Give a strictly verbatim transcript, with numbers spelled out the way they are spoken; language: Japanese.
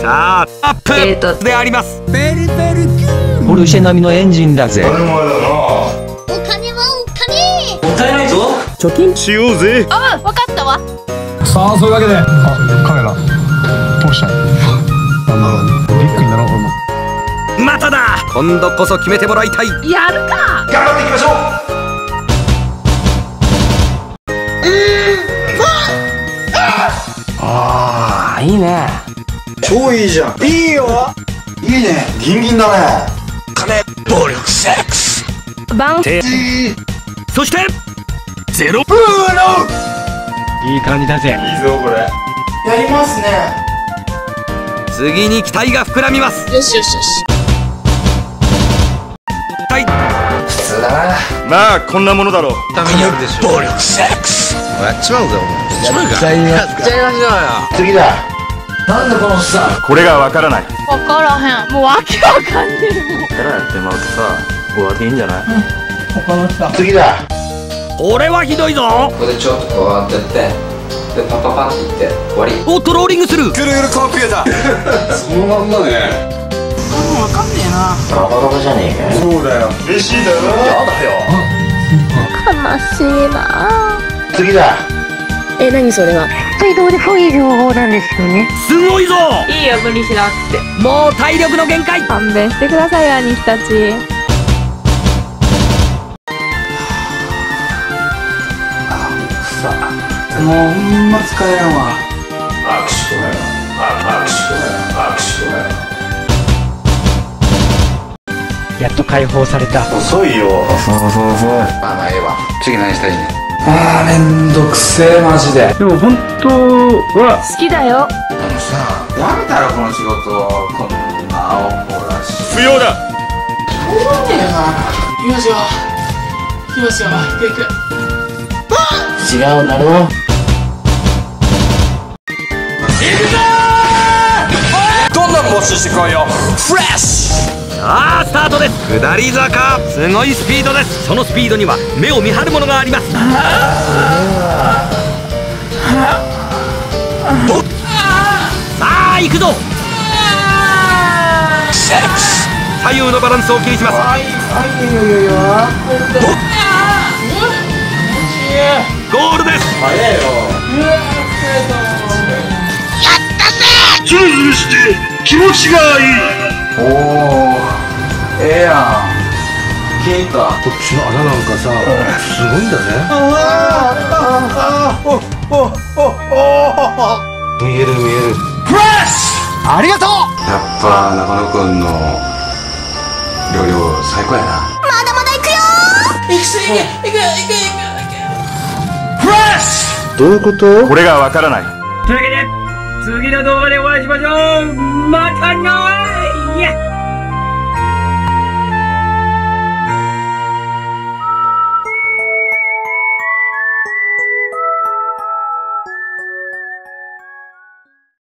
シャーアップえーとであります。 ポルシェ並みのエンジンだぜ。 お金はお金。 もったいないぞ。 貯金しようぜ。 あ、わかったわ。 さあ、そういうわけで、あ、カメラポルシェなんだろう、ビッグになろう。俺もまただ。今度こそ決めてもらいたい。 やるか。 頑張っていきましょう。 ああ、いいね。 超いいじゃん。いいよ。いいね。ギンギンだね。 金、暴力、セックス。 バン。 そしてゼロ。 いい感じだぜ。 いいぞこれ。やりますね。 次に期待が膨らみます。 よしよしよし。 はい。 普通だな。 まあこんなものだろう。 金暴力セックス。やっちまうぜお前。やっちまうか。やっちゃいましょうよ。次だ。なんだこのさ。 これがわからない。 わからへん。もうわけわかんねえもん。 やらやってもらうとさ、終わっていいんじゃない？ 他の人。 次だ。 これはひどいぞ。 ここでちょっとこうやってやって、でパパパっていって終わり。 おっとローリングする。 ぐるぐるコンピューター。そのまんまね。 もうわかんねえな。 バカバカじゃねえかよ。そうだよ。嬉しいだろ。やだよ。 悲しいな。 次だ。 え、何それは。 水道でそういう情報なんですよね。 すごいぞ。 いいよ、無理しなくて。 もう体力の限界。 勘弁してくださいよ、兄貴たち。 もうほんま使えんわ。 握手とかよ。握手とかよ。握手とかよ。 やっと解放された。 遅いよ。 そうそうそう。 まあまあええわ。次何したいね。 あー、めんどくせえマジで。でも本当は好きだよ。 あのさ、やめたらこの仕事、こんな青ほらし。 不要だ。 行きますよ。行きますよ。行く行く。 違うだろ。 どんどん募集してこいよ。フレッシュ。さあスタートです。下り坂、すごいスピードです。そのスピードには目を見張るものがあります。さあ行くぞ。セックス。左右のバランスを気にします。ゴールです。 早いよ。 ズルズルして気持ちがいい。 おお、ええやん。気に入った。 こっちの穴なんかさ、すごいんだね。見える見える。 ありがとう。 やっぱ中野くんの料理を最高やな。 まだまだ行くよ。 行く行く行く行く行く。 どういうこと？ これがわからない。というわけで次の動画でお会いしましょう。またなーい。